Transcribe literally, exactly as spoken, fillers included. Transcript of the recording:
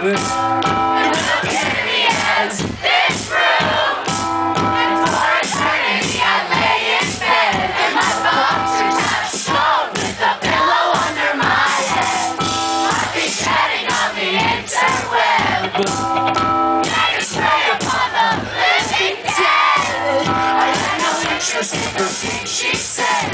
this. And we'll get in the end this room. And for eternity I lay in bed, and my boxers have smoke with a pillow under my head. I'd be chatting on the interweb. Like a spray upon the living dead. I had no interest in the things she said.